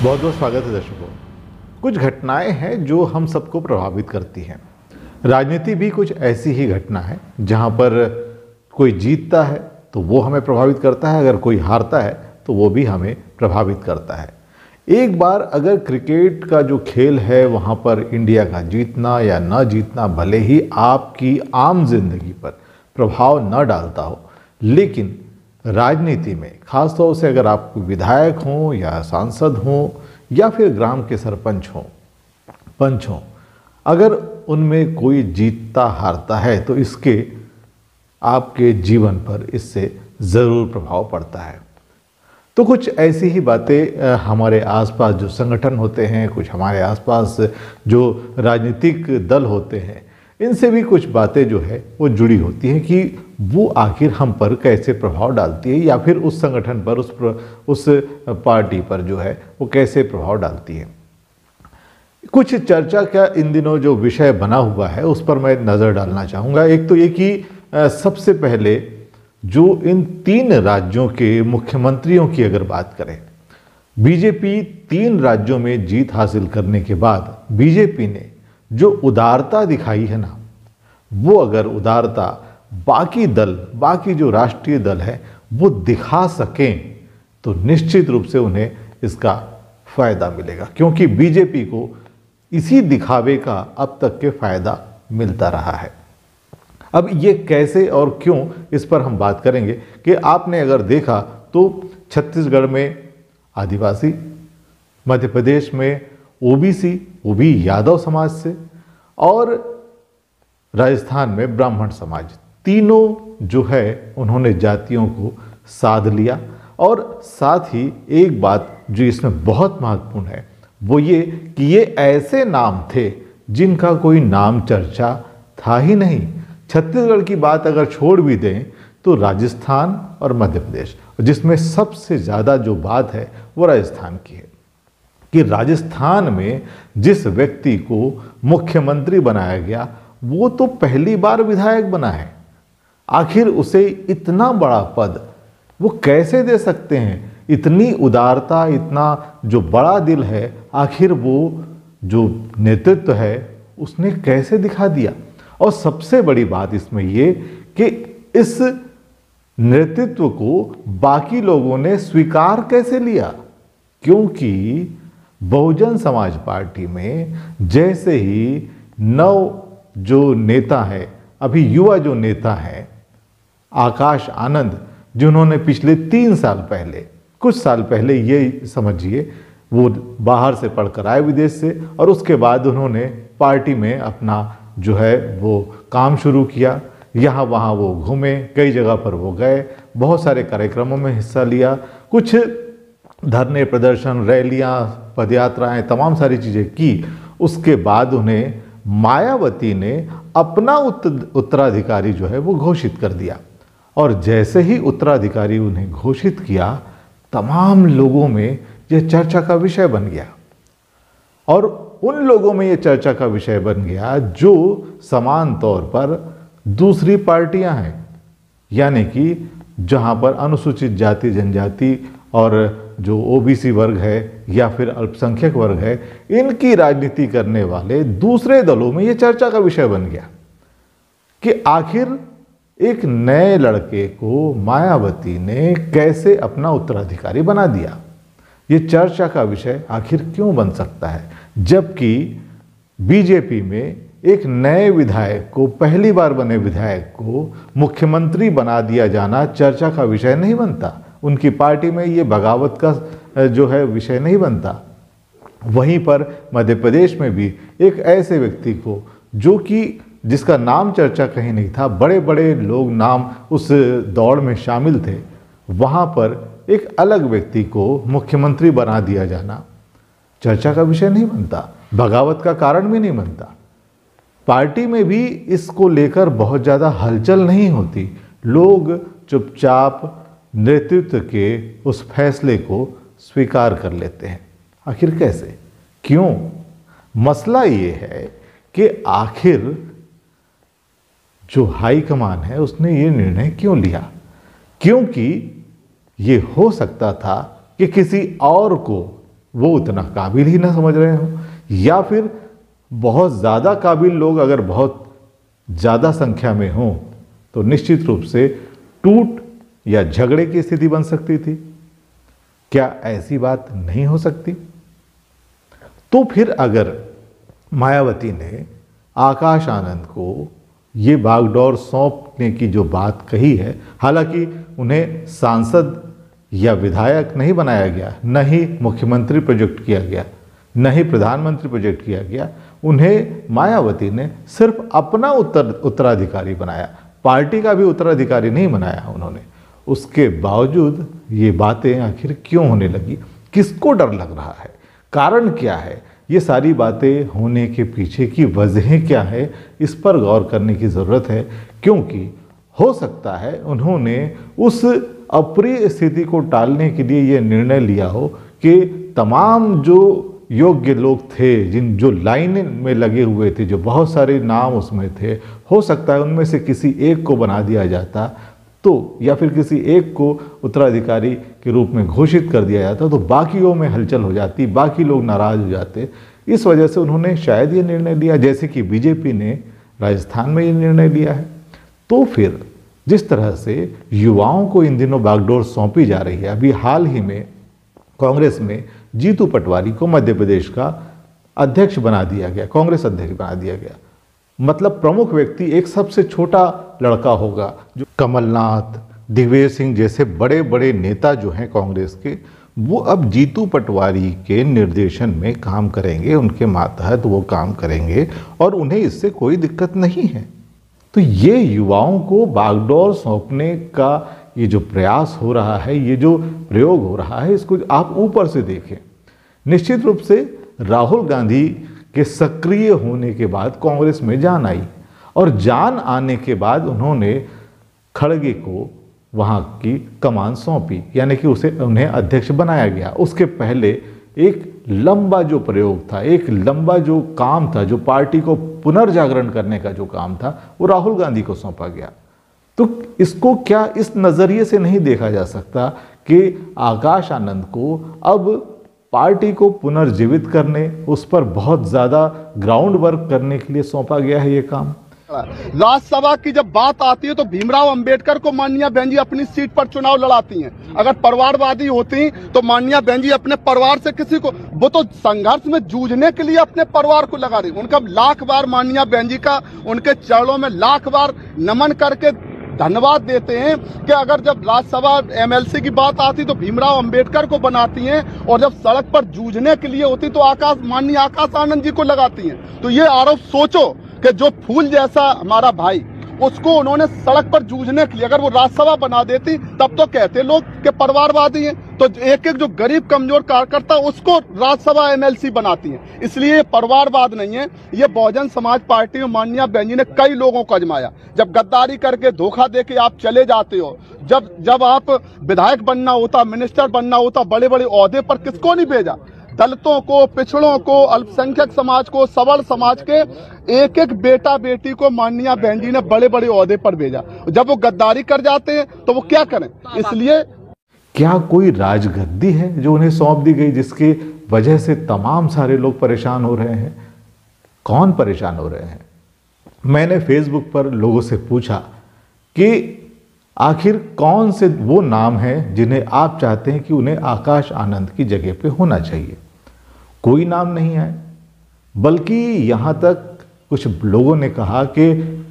बहुत बहुत स्वागत है दर्शकों। कुछ घटनाएं हैं जो हम सबको प्रभावित करती हैं। राजनीति भी कुछ ऐसी ही घटना है जहां पर कोई जीतता है तो वो हमें प्रभावित करता है, अगर कोई हारता है तो वो भी हमें प्रभावित करता है। एक बार अगर क्रिकेट का जो खेल है वहां पर इंडिया का जीतना या न जीतना भले ही आपकी आम जिंदगी पर प्रभाव न डालता हो, लेकिन राजनीति में खासतौर से अगर आप विधायक हों या सांसद हों या फिर ग्राम के सरपंच हों, पंच हों, अगर उनमें कोई जीतता हारता है तो इसके आपके जीवन पर इससे ज़रूर प्रभाव पड़ता है। तो कुछ ऐसी ही बातें हमारे आसपास जो संगठन होते हैं, कुछ हमारे आसपास जो राजनीतिक दल होते हैं, इनसे भी कुछ बातें जो है वो जुड़ी होती हैं कि वो आखिर हम पर कैसे प्रभाव डालती है या फिर उस संगठन पर, उस पार्टी पर जो है वो कैसे प्रभाव डालती है। कुछ चर्चा का इन दिनों जो विषय बना हुआ है उस पर मैं नज़र डालना चाहूँगा। एक तो ये कि सबसे पहले जो इन 3 राज्यों के मुख्यमंत्रियों की अगर बात करें, बीजेपी 3 राज्यों में जीत हासिल करने के बाद बीजेपी ने जो उदारता दिखाई है ना, वो अगर उदारता बाकी जो राष्ट्रीय दल है वो दिखा सकें तो निश्चित रूप से उन्हें इसका फायदा मिलेगा, क्योंकि बीजेपी को इसी दिखावे का अब तक के फायदा मिलता रहा है। अब ये कैसे और क्यों, इस पर हम बात करेंगे कि आपने अगर देखा तो छत्तीसगढ़ में आदिवासी, मध्य प्रदेश में ओबीसी, वो भी यादव समाज से, और राजस्थान में ब्राह्मण समाज, तीनों जो है उन्होंने जातियों को साध लिया। और साथ ही एक बात जो इसमें बहुत महत्वपूर्ण है वो ये कि ये ऐसे नाम थे जिनका कोई नाम चर्चा था ही नहीं। छत्तीसगढ़ की बात अगर छोड़ भी दें तो राजस्थान और मध्य प्रदेश, जिसमें सबसे ज़्यादा जो बात है वो राजस्थान की है कि राजस्थान में जिस व्यक्ति को मुख्यमंत्री बनाया गया वो तो पहली बार विधायक बना है। आखिर उसे इतना बड़ा पद वो कैसे दे सकते हैं? इतनी उदारता, इतना जो बड़ा दिल है, आखिर वो जो नेतृत्व है उसने कैसे दिखा दिया। और सबसे बड़ी बात इसमें ये कि इस नेतृत्व को बाकी लोगों ने स्वीकार कैसे लिया, क्योंकि बहुजन समाज पार्टी में जैसे ही नव जो नेता है, अभी युवा जो नेता है आकाश आनंद, जिन्होंने पिछले 3 साल पहले, कुछ साल पहले ये समझिए वो बाहर से पढ़कर आए विदेश से, और उसके बाद उन्होंने पार्टी में अपना जो है वो काम शुरू किया। यहाँ वहाँ वो घूमे, कई जगह पर वो गए, बहुत सारे कार्यक्रमों में हिस्सा लिया, कुछ धरने, प्रदर्शन, रैलियाँ, पदयात्राएं, तमाम सारी चीज़ें की। उसके बाद उन्हें मायावती ने अपना उत्तराधिकारी जो है वो घोषित कर दिया। और जैसे ही उत्तराधिकारी उन्हें घोषित किया, तमाम लोगों में यह चर्चा का विषय बन गया। और उन लोगों में यह चर्चा का विषय बन गया जो समान तौर पर दूसरी पार्टियां हैं, यानी कि जहां पर अनुसूचित जाति, जनजाति और जो ओबीसी वर्ग है या फिर अल्पसंख्यक वर्ग है, इनकी राजनीति करने वाले दूसरे दलों में यह चर्चा का विषय बन गया कि आखिर एक नए लड़के को मायावती ने कैसे अपना उत्तराधिकारी बना दिया। ये चर्चा का विषय आखिर क्यों बन सकता है, जबकि बीजेपी में एक नए विधायक को, पहली बार बने विधायक को मुख्यमंत्री बना दिया जाना चर्चा का विषय नहीं बनता। उनकी पार्टी में ये बगावत का जो है विषय नहीं बनता। वहीं पर मध्य प्रदेश में भी एक ऐसे व्यक्ति को जो कि जिसका नाम चर्चा कहीं नहीं था, बड़े बड़े लोग नाम उस दौड़ में शामिल थे, वहाँ पर एक अलग व्यक्ति को मुख्यमंत्री बना दिया जाना चर्चा का विषय नहीं बनता, बगावत का कारण भी नहीं बनता। पार्टी में भी इसको लेकर बहुत ज़्यादा हलचल नहीं होती। लोग चुपचाप नेतृत्व के उस फैसले को स्वीकार कर लेते हैं। आखिर कैसे, क्यों? मसला ये है कि आखिर जो हाईकमान है उसने ये निर्णय क्यों लिया, क्योंकि ये हो सकता था कि किसी और को वो उतना काबिल ही ना समझ रहे हों, या फिर बहुत ज़्यादा काबिल लोग अगर बहुत ज़्यादा संख्या में हों तो निश्चित रूप से टूट या झगड़े की स्थिति बन सकती थी। क्या ऐसी बात नहीं हो सकती? तो फिर अगर मायावती ने आकाश आनंद को ये बागडोर सौंपने की जो बात कही है, हालांकि उन्हें सांसद या विधायक नहीं बनाया गया, न ही मुख्यमंत्री प्रोजेक्ट किया गया, न ही प्रधानमंत्री प्रोजेक्ट किया गया, उन्हें मायावती ने सिर्फ अपना उत्तराधिकारी बनाया, पार्टी का भी उत्तराधिकारी नहीं बनाया उन्होंने। उसके बावजूद ये बातें आखिर क्यों होने लगी? किसको डर लग रहा है? कारण क्या है? ये सारी बातें होने के पीछे की वजहें क्या है, इस पर गौर करने की ज़रूरत है, क्योंकि हो सकता है उन्होंने उस अप्रिय स्थिति को टालने के लिए ये निर्णय लिया हो कि तमाम जो योग्य लोग थे, जो लाइन में लगे हुए थे, जो बहुत सारे नाम उसमें थे, हो सकता है उनमें से किसी एक को बना दिया जाता तो, या फिर किसी एक को उत्तराधिकारी के रूप में घोषित कर दिया जाता तो बाकियों में हलचल हो जाती, बाकी लोग नाराज हो जाते। इस वजह से उन्होंने शायद ये निर्णय लिया, जैसे कि बीजेपी ने राजस्थान में ये निर्णय लिया है। तो फिर जिस तरह से युवाओं को इन दिनों बागडोर सौंपी जा रही है, अभी हाल ही में कांग्रेस में जीतू पटवारी को मध्य प्रदेश का अध्यक्ष बना दिया गया, कांग्रेस अध्यक्ष बना दिया गया। मतलब प्रमुख व्यक्ति एक सबसे छोटा लड़का होगा, जो कमलनाथ, दिग्विजय सिंह जैसे बड़े बड़े नेता जो हैं कांग्रेस के, वो अब जीतू पटवारी के निर्देशन में काम करेंगे, उनके मातहत वो काम करेंगे और उन्हें इससे कोई दिक्कत नहीं है। तो ये युवाओं को बागडोर सौंपने का ये जो प्रयास हो रहा है, ये जो प्रयोग हो रहा है, इसको आप ऊपर से देखें। निश्चित रूप से राहुल गांधी के सक्रिय होने के बाद कांग्रेस में जान आई, और जान आने के बाद उन्होंने खड़गे को वहाँ की कमान सौंपी, यानी कि उन्हें अध्यक्ष बनाया गया। उसके पहले एक लंबा जो प्रयोग था, एक लंबा जो काम था, जो पार्टी को पुनर्जागरण करने का जो काम था, वो राहुल गांधी को सौंपा गया। तो इसको क्या इस नज़रिए से नहीं देखा जा सकता कि आकाश आनंद को अब पार्टी को पुनर्जीवित करने, उस पर बहुत ज़्यादा ग्राउंड वर्क करने के लिए सौंपा गया है ये काम? राज्यसभा की जब बात आती है तो भीमराव अंबेडकर को माननीय बहन जी अपनी सीट पर चुनाव लड़ाती हैं। अगर परिवारवादी होती तो माननीय बहन जी अपने परिवार से किसी को, वो तो संघर्ष में जूझने के लिए अपने परिवार को लगा रही। उनका लाख बार माननीय बहन जी का उनके चरणों में लाख बार नमन करके धन्यवाद देते हैं कि अगर जब राज्यसभा एमएलसी की बात आती तो भीमराव अंबेडकर को बनाती हैं, और जब सड़क पर जूझने के लिए होती तो माननीय आकाश आनंद जी को लगाती हैं। तो ये आरोप सोचो कि जो फूल जैसा हमारा भाई, उसको उन्होंने सड़क पर जूझने के लिए अगर वो राज्यसभा बना देती तब तो कहते लोग कि परिवारवादी हैं। तो एक एक जो गरीब कमजोर कार्यकर्ता उसको राज्यसभा एमएलसी बनाती हैं। इसलिए ये परिवारवाद नहीं है, ये बहुजन समाज पार्टी में माननीय बहन जी ने कई लोगों को आजमाया। जब गद्दारी करके धोखा दे के आप चले जाते हो, जब आप विधायक बनना होता, मिनिस्टर बनना होता, बड़े बड़े ओहदे पर किसको नहीं भेजा? दलितों को, पिछड़ों को, अल्पसंख्यक समाज को, सवर्ण समाज के एक एक बेटा बेटी को माननीय बहन जी ने बड़े बड़े ओहदे पर भेजा। जब वो गद्दारी कर जाते हैं तो वो क्या करें? इसलिए क्या कोई राजगद्दी है जो उन्हें सौंप दी गई, जिसकी वजह से तमाम सारे लोग परेशान हो रहे हैं? कौन परेशान हो रहे हैं? मैंने फेसबुक पर लोगों से पूछा कि आखिर कौन से वो नाम हैं जिन्हें आप चाहते हैं कि उन्हें आकाश आनंद की जगह पे होना चाहिए। कोई नाम नहीं आए, बल्कि यहाँ तक कुछ लोगों ने कहा कि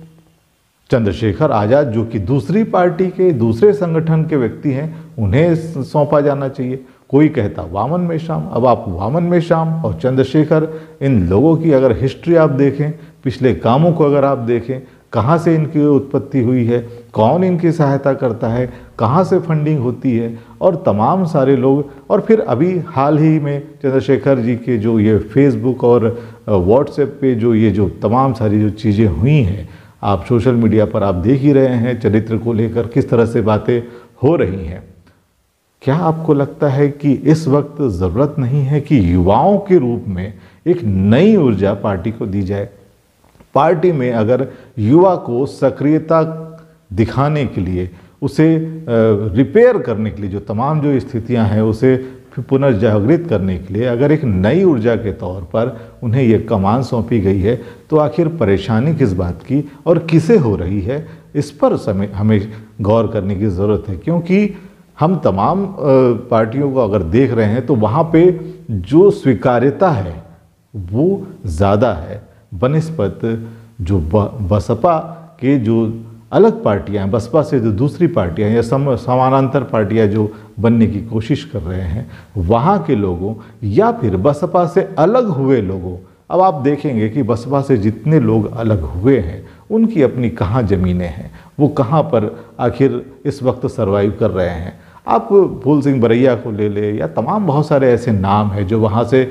चंद्रशेखर आजाद, जो कि दूसरी पार्टी के दूसरे संगठन के व्यक्ति हैं, उन्हें सौंपा जाना चाहिए। कोई कहता वामन मेश्राम। अब आप वामन मेश्राम और चंद्रशेखर, इन लोगों की अगर हिस्ट्री आप देखें, पिछले कामों को अगर आप देखें, कहाँ से इनकी उत्पत्ति हुई है, कौन इनकी सहायता करता है, कहाँ से फंडिंग होती है, और तमाम सारे लोग, और फिर अभी हाल ही में चंद्रशेखर जी के जो ये फेसबुक और व्हाट्सएप पे जो तमाम सारी जो चीज़ें हुई हैं, आप सोशल मीडिया पर आप देख ही रहे हैं, चरित्र को लेकर किस तरह से बातें हो रही हैं। क्या आपको लगता है कि इस वक्त ज़रूरत नहीं है कि युवाओं के रूप में एक नई ऊर्जा पार्टी को दी जाए? पार्टी में अगर युवा को सक्रियता दिखाने के लिए, उसे रिपेयर करने के लिए, जो तमाम जो स्थितियां हैं उसे पुनर्जागृत करने के लिए अगर एक नई ऊर्जा के तौर पर उन्हें ये कमान सौंपी गई है, तो आखिर परेशानी किस बात की और किसे हो रही है, इस पर हमें गौर करने की ज़रूरत है। क्योंकि हम तमाम पार्टियों को अगर देख रहे हैं तो वहाँ पे जो स्वीकार्यता है वो ज़्यादा है बनिस्बत जो बसपा के जो अलग पार्टियां हैं, बसपा से जो दूसरी पार्टियां या समानांतर पार्टियां जो बनने की कोशिश कर रहे हैं वहाँ के लोगों या फिर बसपा से अलग हुए लोगों। अब आप देखेंगे कि बसपा से जितने लोग अलग हुए हैं उनकी अपनी कहाँ ज़मीनें हैं, वो कहाँ पर आखिर इस वक्त सर्वाइव कर रहे हैं। आप फूल सिंह बरैया को ले ले या तमाम बहुत सारे ऐसे नाम हैं जो वहाँ से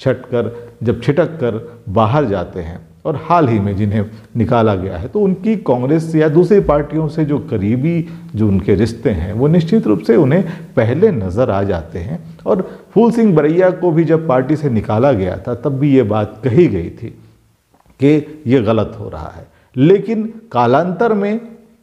छिटक कर बाहर जाते हैं और हाल ही में जिन्हें निकाला गया है, तो उनकी कांग्रेस या दूसरी पार्टियों से जो करीबी जो उनके रिश्ते हैं वो निश्चित रूप से उन्हें पहले नज़र आ जाते हैं। और फूल सिंह बरैया को भी जब पार्टी से निकाला गया था तब भी ये बात कही गई थी कि ये गलत हो रहा है, लेकिन कालांतर में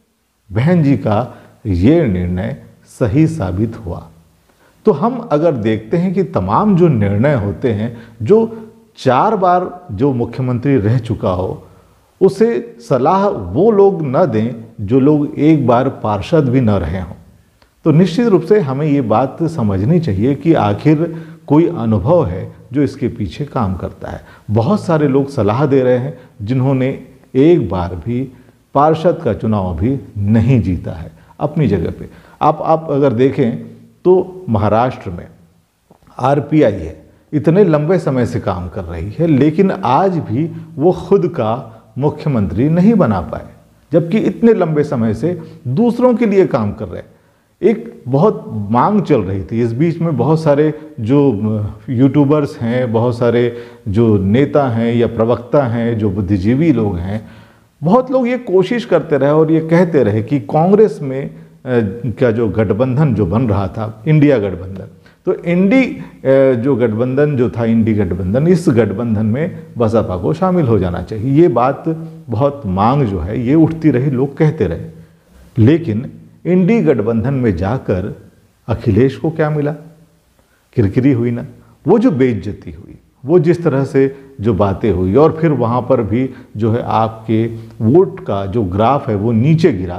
बहन जी का ये निर्णय सही साबित हुआ। तो हम अगर देखते हैं कि तमाम जो निर्णय होते हैं, जो 4 बार जो मुख्यमंत्री रह चुका हो उसे सलाह वो लोग न दें जो लोग एक बार पार्षद भी न रहे हों। तो निश्चित रूप से हमें ये बात समझनी चाहिए कि आखिर कोई अनुभव है जो इसके पीछे काम करता है। बहुत सारे लोग सलाह दे रहे हैं जिन्होंने एक बार भी पार्षद का चुनाव भी नहीं जीता है अपनी जगह पे। आप अगर देखें तो महाराष्ट्र में आरपीआई है, इतने लंबे समय से काम कर रही है, लेकिन आज भी वो खुद का मुख्यमंत्री नहीं बना पाए, जबकि इतने लंबे समय से दूसरों के लिए काम कर रहे हैं। एक बहुत मांग चल रही थी, इस बीच में बहुत सारे जो यूट्यूबर्स हैं, बहुत सारे जो नेता हैं या प्रवक्ता हैं, जो बुद्धिजीवी लोग हैं, बहुत लोग ये कोशिश करते रहे और ये कहते रहे कि कांग्रेस में का जो गठबंधन जो बन रहा था, इंडिया गठबंधन, तो जो गठबंधन जो था, इंडी गठबंधन, इस गठबंधन में बसपा को शामिल हो जाना चाहिए। ये बात बहुत मांग जो है ये उठती रही, लोग कहते रहे। लेकिन इंडी गठबंधन में जाकर अखिलेश को क्या मिला? किरकिरी हुई ना, वो जो बेइज्जती हुई, वो जिस तरह से जो बातें हुई, और फिर वहाँ पर भी जो है आपके वोट का जो ग्राफ है वो नीचे गिरा।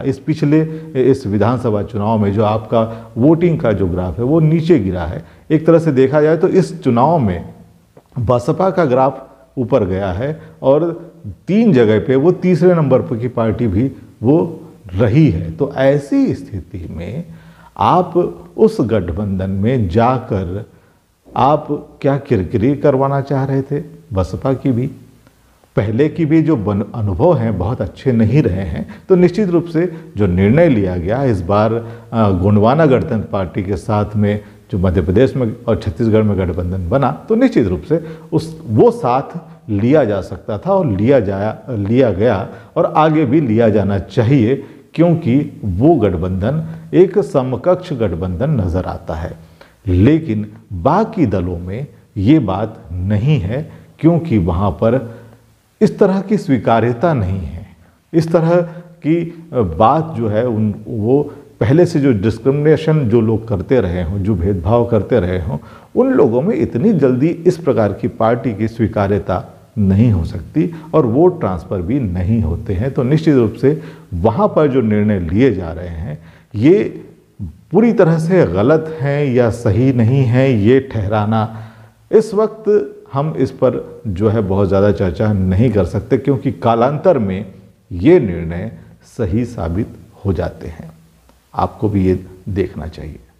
इस विधानसभा चुनाव में जो आपका वोटिंग का जो ग्राफ है वो नीचे गिरा है। एक तरह से देखा जाए तो इस चुनाव में बसपा का ग्राफ ऊपर गया है और 3 जगह पे वो तीसरे नंबर पर की पार्टी भी वो रही है। तो ऐसी स्थिति में आप उस गठबंधन में जाकर आप क्या किरकिरी करवाना चाह रहे थे? बसपा की भी पहले की भी जो अनुभव हैं बहुत अच्छे नहीं रहे हैं। तो निश्चित रूप से जो निर्णय लिया गया इस बार गोंडवाना गणतंत्र पार्टी के साथ में जो मध्य प्रदेश में और छत्तीसगढ़ में गठबंधन बना, तो निश्चित रूप से वो साथ लिया जा सकता था और लिया गया और आगे भी लिया जाना चाहिए, क्योंकि वो गठबंधन एक समकक्ष गठबंधन नज़र आता है। लेकिन बाकी दलों में ये बात नहीं है, क्योंकि वहाँ पर इस तरह की स्वीकार्यता नहीं है। इस तरह की बात जो है वो पहले से जो डिस्क्रिमिनेशन जो लोग करते रहे हों, जो भेदभाव करते रहे हों, उन लोगों में इतनी जल्दी इस प्रकार की पार्टी की स्वीकार्यता नहीं हो सकती और वोट ट्रांसफ़र भी नहीं होते हैं। तो निश्चित रूप से वहाँ पर जो निर्णय लिए जा रहे हैं ये पूरी तरह से गलत हैं या सही नहीं है, ये ठहराना इस वक्त हम इस पर जो है बहुत ज़्यादा चर्चा नहीं कर सकते, क्योंकि कालांतर में ये निर्णय सही साबित हो जाते हैं। आपको भी ये देखना चाहिए।